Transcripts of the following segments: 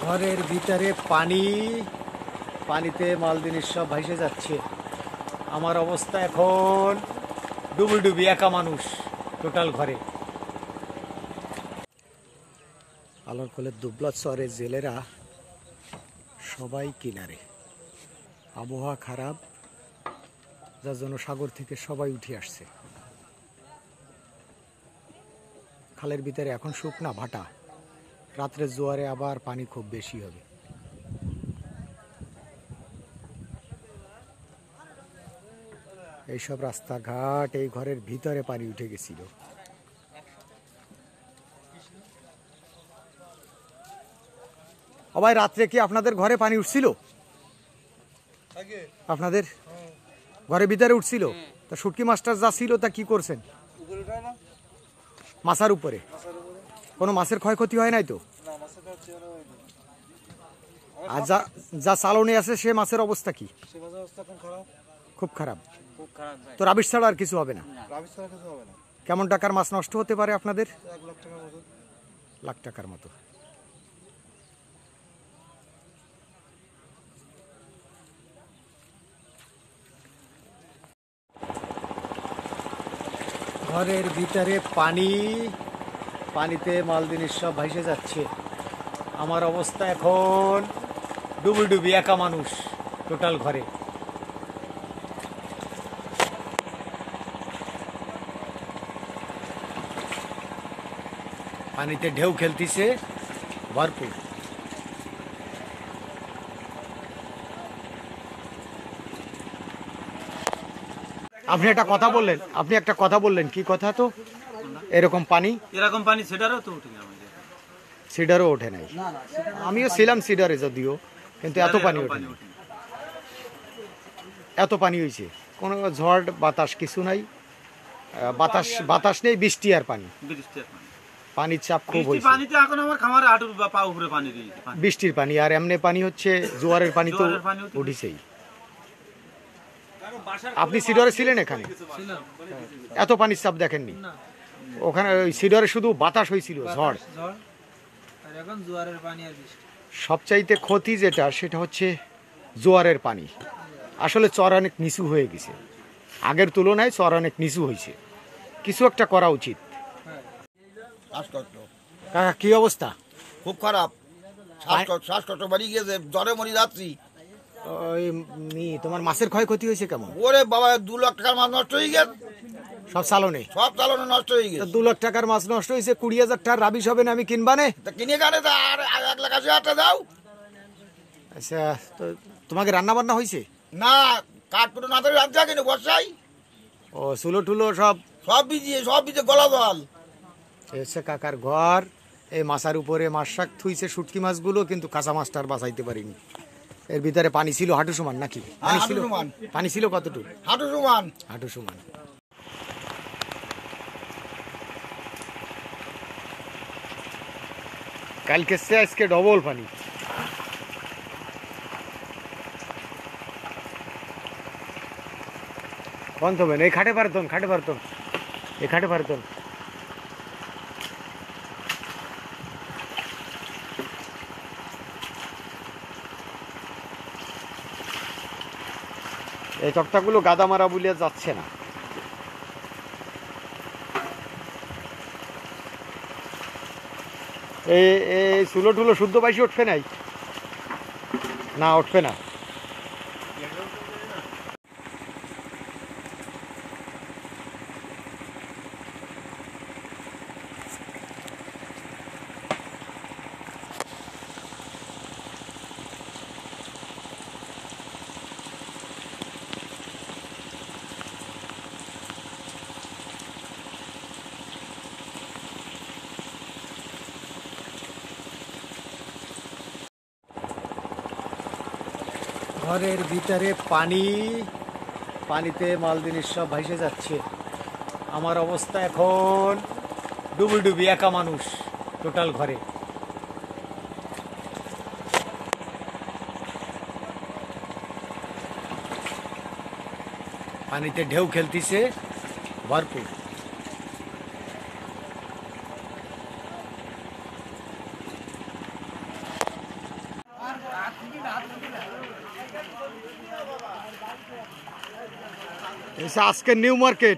ঘরের ভিতরে পানি, পানিতে মাল জিনিস সব ভাসে যাচ্ছে। আমার অবস্থা এখন ডুবি, একা মানুষ টোটাল ঘরে। আলোর কোলের দুবলা চরের জেলেরা সবাই কিনারে। আবহাওয়া খারাপ, যার জন্য সাগর থেকে সবাই উঠে আসছে। খালের ভিতরে এখন শুকনা ভাটা, রাত্রে জোয়ারে আবার পানি খুব বেশি হবে। এইসব রাস্তাঘাট, এই ঘরের ভিতরে পানি উঠে গেছিল। ভাই, রাত্রে কি আপনাদের ঘরে পানি উঠছিল? আপনাদের ঘরের ভিতরে উঠছিল? তা শুটকি মাছটা যা ছিল তা কি করছেন? মাছের উপরে কোনো মাছের ক্ষয়ক্ষতি হয় নাই তো? আর যা চালনে আছে সে মাছের অবস্থা কি? খুব খারাপ। তো রাবিশ ছাড়া আর কিছু হবে না? কেমন টাকার মাছ নষ্ট হতে পারে আপনাদের? 1 লাখ টাকার মতো। ঘরের ভিতরে পানি, পানিতে মাল জিনিস সব ভাসে যাচ্ছে। আমার অবস্থা এখন ডুবি, একা মানুষ টোটাল ঘরে। পানিতে ঢেউ খেলতিছে ভরপুর। আপনি একটা কথা বললেন, কি কথা? তো এরকম পানি সিডারও ওঠে নাই। আমিও ছিলাম সিডারে যদিও, কিন্তু এত পানি ওঠে নাই। এত পানি হয়েছে, কোনো ঝড় বাতাস কিছু নাই। বাতাস নেই, বৃষ্টি আর পানি। পানির চাপ খুব হয়েছে। বৃষ্টির পানি আর এমনি পানি হচ্ছে, জোয়ারের পানি তো উঠেছেই। আপনি সিডরে ছিলেন এখানে? এত পানির চাপ দেখেননি ওখানে? ওই সিডরে শুধু বাতাস হয়েছিল, ঝড়। সবচাইতে ক্ষতি যেটা, সেটা হচ্ছে জোয়ারের পানি। আসলে চর অনেক নিচু হয়ে গেছে, আগের তুলনায় চর অনেক নিচু হয়েছে। কিছু একটা করা উচিত। কাকা, কি অবস্থা? খুব খারাপ, শ্বাসকষ্ট বাড়ি গিয়েছে, জ্বরে মরে যাচ্ছি। তোমার মাছের ক্ষয়ক্ষতি হয়েছে কেমন? ওরে বাবা, 2 লাখ টাকার মাছ নষ্ট হয়ে গেছে। সব চালনে নষ্ট হয়ে গেছে। 2 লাখ টাকার মাছ নষ্ট হয়েছে, 20,000 টাকার রাবিশ হবে না? আমি কিনবানে কিনে গানে আর 1,80,000 দাও। আচ্ছা, তো তোমাকে রান্না বান্না হয়েছে? না, কাঠপুটো না ধরে রাখতে কিনে বর্ষাই। ও, চুলো টুলো সব ভিজে গলা জল। এসে কাকার ঘর, এই মাছার উপরে মাছ শাক থুইছে, শুটকি মাছগুলো, কিন্তু কাঁচা মাছটা আর বাঁচাইতে পারিনি। এর ভিতরে পানি ছিল হাঁটু সমান নাকি? পানি ছিল কতটুকু? হাঁটু সমান। কালকে সে আজকে ডবল পানি। বন্ধ হবেন, এই খাটে পারতন এই খাটে পারতন। এই তক্তাগুলো গাদা মারা বলিয়া যাচ্ছে না। এই চুলো টুলো শুদ্ধ পাইছি উঠবে নাই? না, উঠবে না। ঘরের ভিতরে পানি, পানিতে মাল জিনিস সব ভাসে যাচ্ছে। আমার অবস্থা এখন ডুবি, একা মানুষ টোটাল ঘরে। পানিতে ঢেউ খেলতিছে ভরপুর। আজকের নিউ মার্কেট।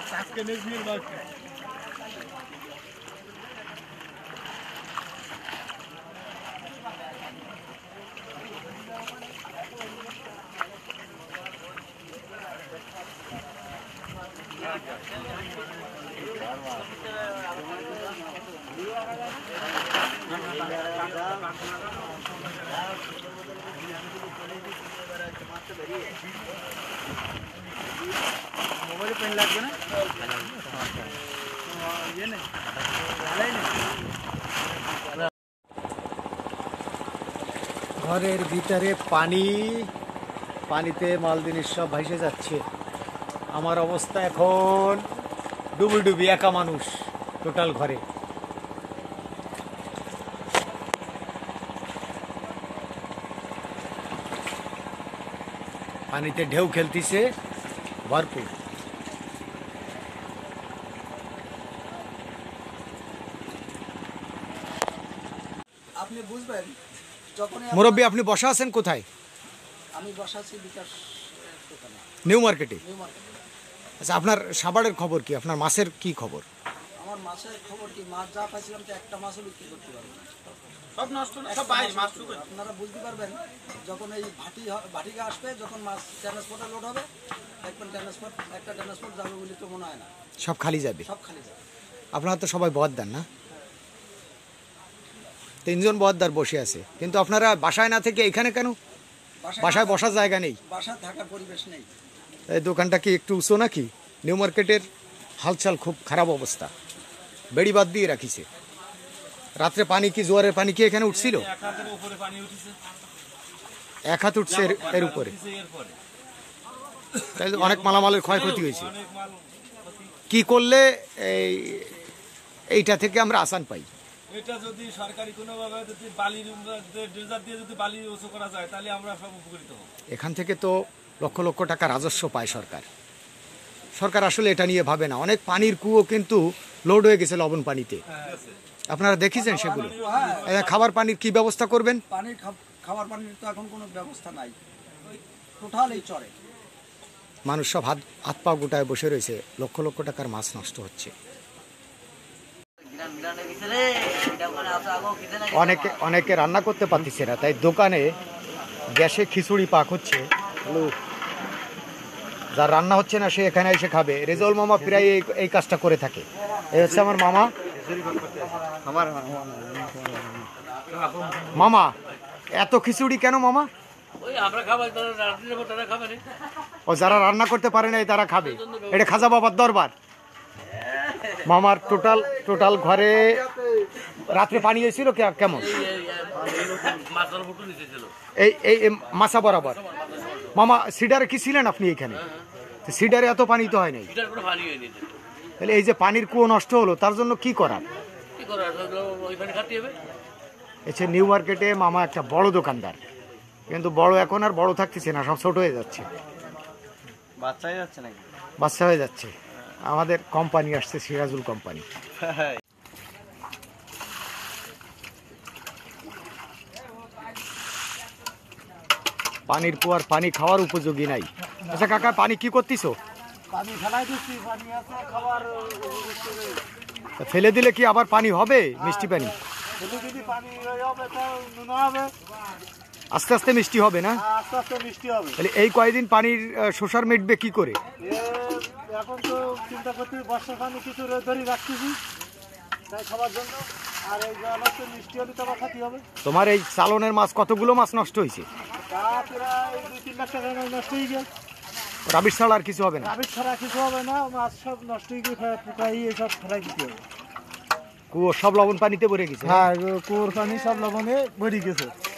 ঘরের ভিতরে পানি, পানিতে মাল জিনিস সব ভাসে যাচ্ছে। আমার অবস্থা এখন ডুবি ডুবি, একা মানুষ টোটাল ঘরে। পানিতে ঢেউ খেলতেছে ভরপুর। আপনি বুঝবেন যখন মুরব্বী, আপনি বসা আছেন কোথায়? আমি বসা আছি বিকাশ দোকানে, নিউ মার্কেটে। নিউ মার্কেটে। আচ্ছা, আপনার সাবারের খবর কি? আপনার মাছের কি খবর? আমার মাছের খবর কি, মাছ যা পাইছিলাম তো একটা মাছও বিক্রি করতে পারবো না, সব নষ্ট, সব মাছ শুকনো। আপনারা বুঝতে পারবেন যখন এই ভাটিকে আসবে, যখন মাছ ট্রান্সপোর্টে লোড হবে, দেখবেন একটা ট্রান্সপোর্ট যাবে বলে তো মনে হয় না, সব খালি যাবে। সব খালি যাবে। আপনারা তো সবাই বহদ্দার না? 3 জন বহদ্দার বসে আছে, কিন্তু আপনারা বাসায় না থেকে এখানে কেন? বাসায় বসার জায়গা নেই, বাসায় থাকার পরিবেশ নেই। এই দোকানটা কি একটু উঁচু নাকি? নিউ মার্কেটের হালচাল খুব খারাপ অবস্থা, বেড়ি বাদ দিয়ে রাখিছে। রাত্রে পানি কি, জোয়ারের পানি কি এখানে উঠছিল? 1 হাত উঠছে এর উপরে। তাই অনেক মালামালের ক্ষয়ক্ষতি হয়েছে। কি করলে এইটা থেকে আমরা আসান পাই? এটা যদি সরকারি কোনোভাবে যদি বালির ড্রেজার দিয়ে যদি বালি উঁচু করা যায়, তাহলে আমরা সব উপকৃত হব। এখান থেকে তো লক্ষ লক্ষ টাকা রাজস্ব পায় সরকার। সরকার আসলে এটা নিয়ে ভাবে না। অনেক পানির কুয়ো কিন্তু লোড হয়ে গেছে লবণ পানিতে, আপনারা দেখেছেন সেগুলো। খাবার পানির কি ব্যবস্থা করবেন? খাবার পানির তো এখন কোনো ব্যবস্থা নাই, টোটাল এই চরে। মানুষ সব হাত পা গোটায় বসে রয়েছে, লক্ষ লক্ষ টাকার মাছ নষ্ট হচ্ছে। অনেকে রান্না করতে পারতেছে না, তাই দোকানে গ্যাসে খিচুড়ি পাক হচ্ছে। যার রান্না হচ্ছে না সে এখানে এসে খাবে। রেজাউল মামা প্রায় এই কাজটা করে থাকে। এই হচ্ছে আমার মামা। মামা, এত খিচুড়ি কেন মামা? ও, যারা রান্না করতে পারে না তারা খাবে। এটা খাজা বাবার দরবার। মামার টোটাল ঘরে রাত্রে পানি হয়েছিল কেমন? এই মাছা বরাবর। মামা, সিডারে কি ছিলেন আপনি এখানে? সিডারে এত পানি তো হয় নাই। তাহলে এই যে পানির কুয়ো নষ্ট হলো, তার জন্য কি করার? এসে নিউ মার্কেটে মামা একটা বড় দোকানদার, কিন্তু বড় এখন আর বড় থাকতেছে না, সব ছোট হয়ে যাচ্ছে। বাচ্চা হয়ে যাচ্ছে। আমাদের কোম্পানি আসছে, সিরাজুল কোম্পানি। পানির কুয়ার পানি খাওয়ার উপযোগী নাই। আচ্ছা কাকা, পানি কি করতেছো? পানি ফেলাই দিচ্ছি, পানি আছে খাবার। ফেলে দিলে কি আবার পানি হবে? মিষ্টি পানি আস্তে আস্তে মিষ্টি হবে না? আস্তে আস্তে মিষ্টি হবে। তাহলে এই কয়েকদিন পানির শোষণ মিটবে কি করে? এখন তো চিন্তা করতে, বর্ষার পানি কিছু ধরে রাখতেছি তাই খাবার জন্য। আর এই মিষ্টি হলে তো আবার খাতে হবে। তোমার এই চালনের মাছ, কতগুলো মাছ নষ্ট হয়েছে? তা প্রায় 2-3 লাখ টাকা নষ্ট হয়ে গেছে। রাবিশ ছাড়া আর কিছু হবে না? রাবিশ ছাড়া কিছু হবে না, মাছ সব নষ্ট হয়ে গিয়ে পোকাই এসব ফেলাই দিতে হবে। কুয়ো সব লবণ পানিতে ভরে গেছে? হ্যাঁ, কুয়োর পানি সব লবণে ভরে গেছে।